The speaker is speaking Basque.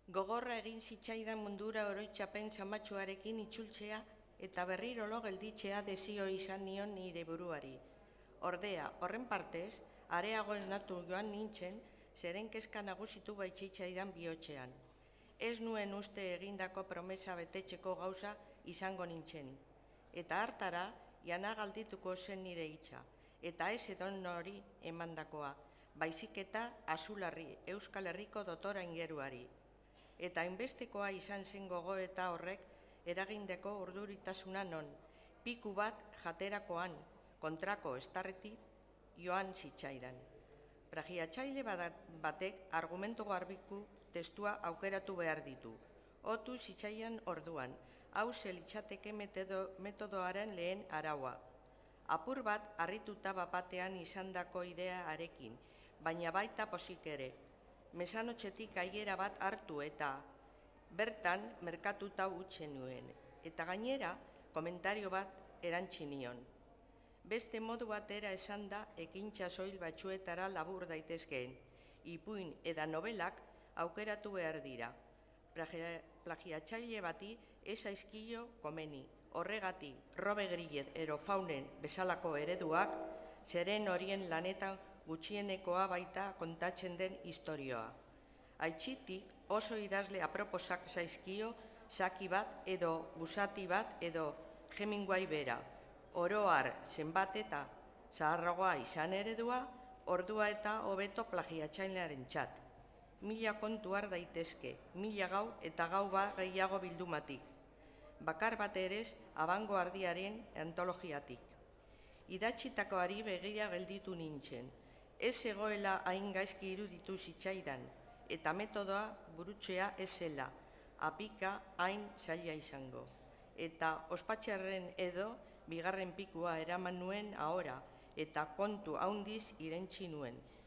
Gogorra egin zitzaidan mundura oroitzapen zamatxuarekin itzultzea eta berriro lo gelditzea desio izan nion nire buruari. Ordea, horren partez, areago esnatu joan nintzen, zeren kezka nagusitu baitzitzaidan bihotzean. Ez nuen uste egindako promesa betetzeko gauza izango nintzen. Eta hartara, jana galdituko zen nire hitza, eta ez edon nori emandakoa, baizik eta Azularri, Euskal Herriko dotora ingeruari. Eta hainbestekoa izan zen gogoeta horrek eragindeko urduritasuna non, piku bat jaterakoan, kontrako estarretik joan zitzaidan. Plagiatzaile batek argumentu garbiku testua aukeratu behar ditu. Otu zitzaidan orduan, hau litzateke metodoaren lehen araua. Apur bat harrituta bapatean izandako idearekin, baina baita posik ere. Mesanotxetik aiera bat hartu eta bertan merkatuta utzen nuen. Eta gainera, komentario bat erantzi nion. Beste modu batera esan da ekintza soil batzuetara labur daitezkeen. Ipuin eta novelak aukeratu behar dira. Plagiatzaile bati ez zaizkio komeni. Horregatik, Robe Grillet ero Faunen bezalako ereduak, zeren horien lanetan gutxienekoa baita kontatzen den historioa. Aitzitik oso idazle aproposak zaizkio Saki bat edo Busati bat edo Hemingway bera. Oroar zenbat eta zaharragoa izan eredua, ordua eta hobeto plagiatzailearen txat. 1000 kontu har daitezke, 1000 gau eta gau bat gehiago bildumatik. Bakar bat ere abangoardiaren antologiatik. Idatzitakoari begira gelditu nintzen. Ez egoela hain gaizki iruditu zitzaidan, eta metodoa burutzea ez zela, apika hain zaila izango. Eta ospatxarren edo bigarren pikua eraman nuen ahora, eta kontu haundiz irentzi nuen.